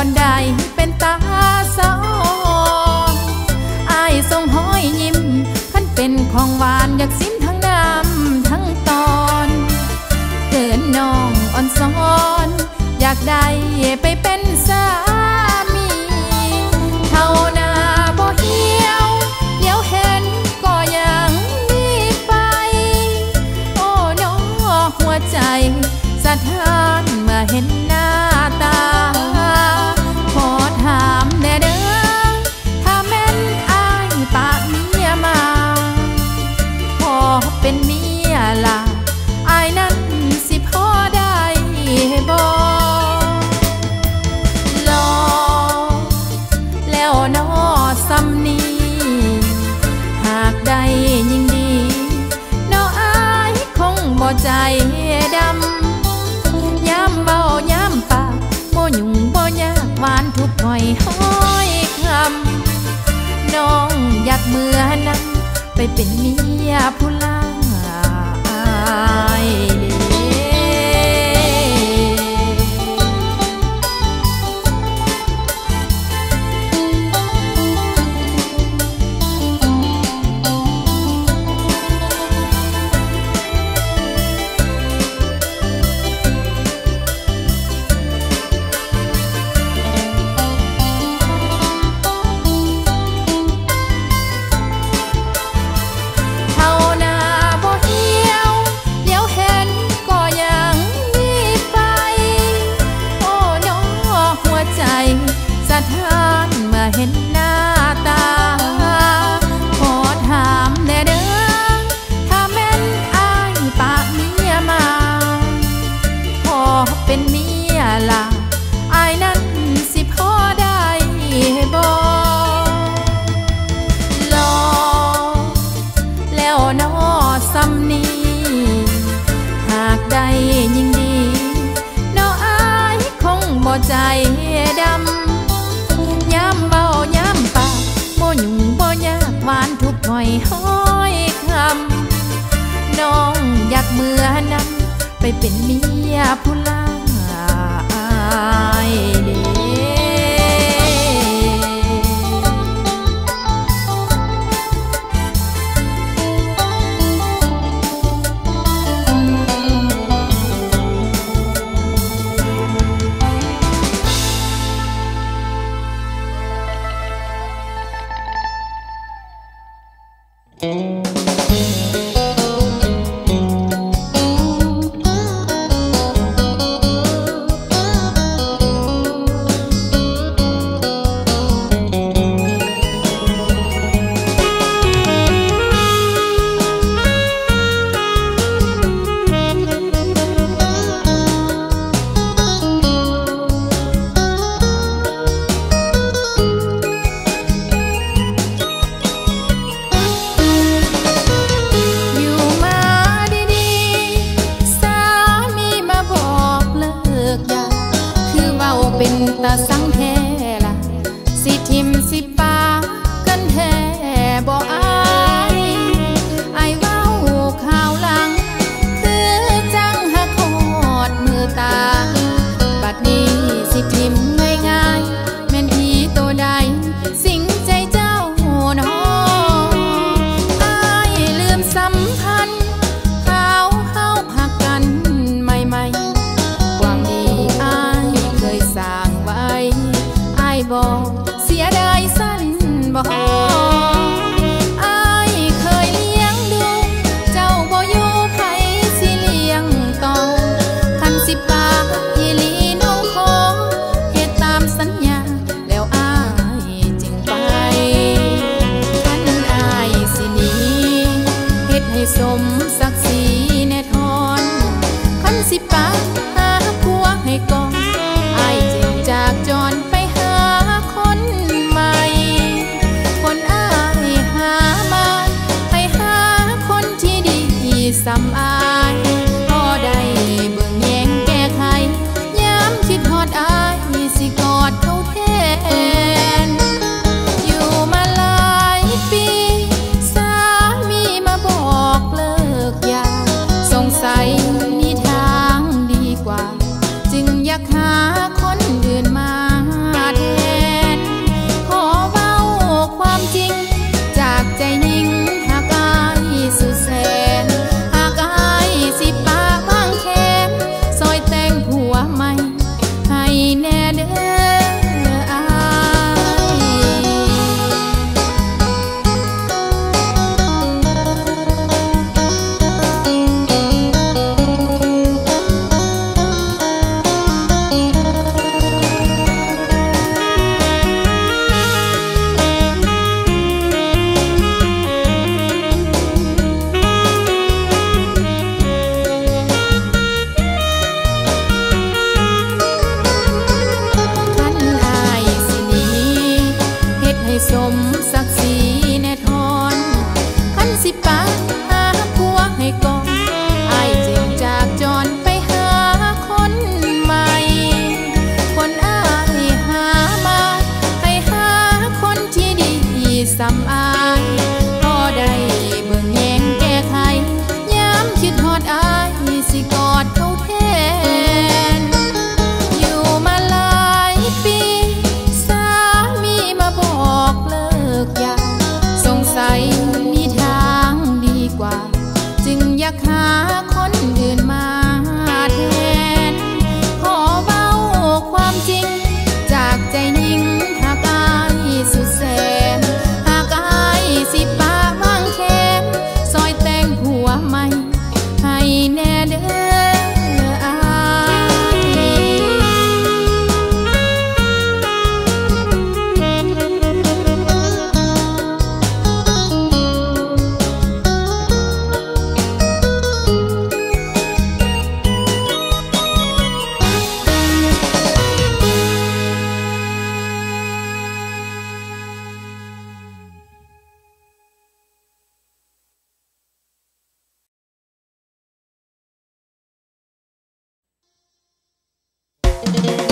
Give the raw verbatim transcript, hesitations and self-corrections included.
อนใดเป็นตาสอนอายทรงห้อยยิ้มขันเป็นของหวานอยากซิมทั้งน้ำทั้งตอนเกินน้องอ่อนซ้อนอยากได้ไปเป็นสามีเท่าหน้าบ่เหี่ยวเดี๋ยวเห็นก็ยังมีไฟโอ้น้อหัวใจสะท้านเมื่อเห็นหน้าตาขอถามแน่เด้อถ้าแม่นอายปะเมียมาพอเป็นเมียล่ะอายนั้นสิพอได้บ่รอแล้วน้อสำนีหากได้ยิ่งดีน้ออายคงบ่ใจดำย้ำเบาย้ำปากบ่ยุ่งบ่ยากหวานทุกหอยห้อยคำน้องอยากเมื่อนั้นไปเป็นเมียผู้ลายเด้สะท้านเมื่อเห็นหน้าตาขอถามแน่เด้อถ้าแม่นอายปะเมียมาพอเป็นเมียล่ะอายนั้นสิพอได้บ่รอแล้วน้อสำนีหากได้ยิ่งดีน้ออายคงบ่ใจดำย้ำเบาย้ำปากบ่ยุ่งบ่ยากหวานทุกหน่อยห้อยคำน้องอยากเมื่อนั้นไปเป็นเมียผู้ลายเด้ตาสังแท้ล่ะสิทิมสิปากันแท้บ่อายอายเว้าข่าวหลังคือจังหักโคตรมือตาบัดนี้สิทิมง่ายๆแม่นทีตัวใดสิงใจเจ้าน้ออายลืมสัมพันธ์ข่าวเฮาหักกันใหม่ๆความดีอายเคยสร้างอายบอกเสียดายสั้นบอกอายเคยเลี้ยงดูเจ้าบ่อยู่ไผสิเลี้ยงต่อคันสิปาอีหลีน้องขอเฮ็ดตามสัญญาแล้วอายจึงไปคันอายสิหนีเฮ็ดให้สมศักดิ์ศรีแน่ทอนคันสิปาหาผัวให้ก่อนอายจึงจากจรไปคนใหม่คนอายหามาให้หาคนที่ดีสำอายพอได้เบิ่งแยงแก้ไขย้ำคิดฮอดอายสิกอดเขาแทนอยู่มาหลายปีสามีมาบอกเลิกอย่าสงสัยมีทางดีกว่าจึงอยากหาคนอื่นมาแทนขอเว้าความจริงจากใจยิ่งหากอายสุดแสนหากอายสิป้าวางแขนซอยแต่งผัวใหม่ให้แน่เด้ออสมศักดิ์ศรีแน่ทอนคันสิปาหาผัวให้ก่อนอายจึงจากจรไปหาคนใหม่คนอายหามาให้หาคนที่ดีสำอายพอได้เบิ่งแยงแก้ไขยามคิดฮอดอายสิกอดเขาแทนอยู่มาหลายปีสามีมาบอกเลิกอยากสงสัยมีทางดีกว่าจึงอยากหาคนอื่นมาแทนขอเว้าความจริงจากใจยิ่งหากอายสุดแสนหากอายสิป้าวางแขนซอยแต่งผัวใหม่ให้แน่เด้ออาย